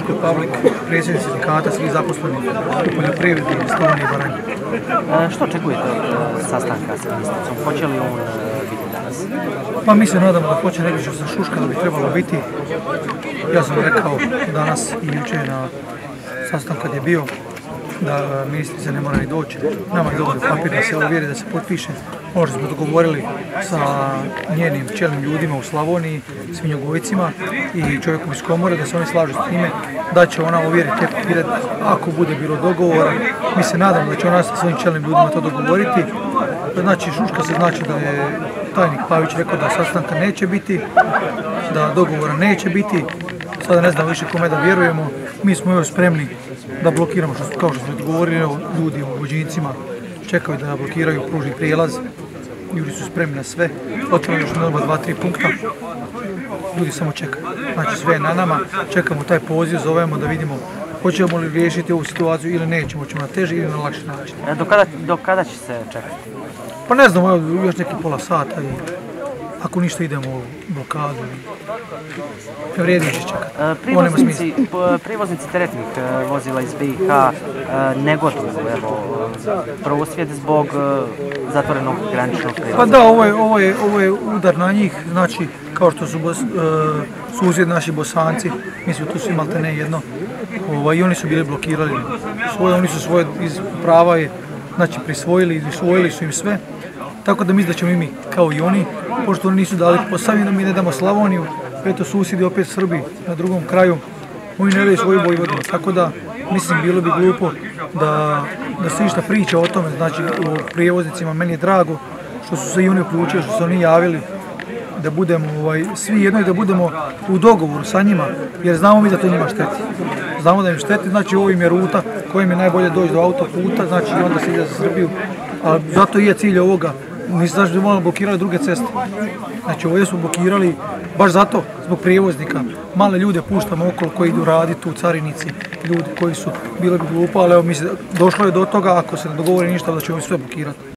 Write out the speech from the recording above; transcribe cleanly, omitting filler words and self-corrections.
Duško Pavlik, predsjednik sindikata svih zaposlenih u poljoprivredi i Slavoniji i Baranji. Što očekujete od sastanka sa ministricom? Hoće li on biti danas? Pa mi se nadamo da hoće, nego što sam šuška da bi trebalo biti. Ja sam rekao danas i jučer na sastanku kad je bio da ministrica ne mora ni doći. Nama je dovoljno papir da se ovjeri, da se potpiše. Ono što smo dogovorili sa njenim čelnim ljudima u Slavoniji, svinjogojcima i čovjekom iz komore, da se oni slažu s time, da će ona ovjeriti te papire ako bude bilo dogovora. Mi se nadamo da će ona sa svojim čelnim ljudima to dogovoriti. Znači, šuška se znači da je tajnik Pavić rekao da sastanka neće biti, da dogovora neće biti. Sada ne znam više kome da vjerujemo. Mi smo još spremni da blokiramo, kao što smo dogovorili, ljudi u vođenicima čekaju da blokiraju pružni prijelaz. Ljudi su spremni na sve, otvoreno još na 2-3 punkta. Ljudi samo čekaju. Znači sve je na nama, čekamo taj poziv, zovemo da vidimo hoćemo li riješiti ovu situaciju ili nećemo, hoćemo na teži ili na lakši način. Do kada će se čekati? Pa ne znam, još neki pola sata i ako ništa idemo u blokadu. Ne vrijedi će čekati. Prijevoznici teretnih vozila iz BiH negoduju prosvjed zbog zatvorenog graničnog prijelaza. Pa da, ovo je udar na njih, znači kao što su susjedi naši Bosanci, mislim tu su imali ne jedno, i oni su bili blokirali oni su svoje iz prava znači prisvojili, usvojili su im sve. Tako da mislim da ćemo i mi, kao i oni, pošto oni nisu dali Posavinu, mi ne damo Slavoniju, eto susjedi opet Srbi na drugom kraju, oni ne daju svoju Vojvodinu. Tako da, mislim, bilo bi glupo da se išta priča o tome, znači o prijevoznicima. Meni je drago što su se i oni uključili, što su oni javili da budemo svi jedno i da budemo u dogovoru sa njima, jer znamo mi da to njima šteti. Znamo da im šteti, znači ovo im je ruta kojim je najbolje doći do autoputa, znači onda se ide za Srbiju, a zato i je cilj ovoga. Nisam znači da smo blokirali druge ceste. Znači ovdje smo blokirali baš zato, zbog prijevoznika. Male ljude puštamo okolo koji idu raditi u carinici, ljudi koji su, bilo bi glupo, ali evo došlo je do toga, ako se ne dogovori ništa da ćemo sve blokirati.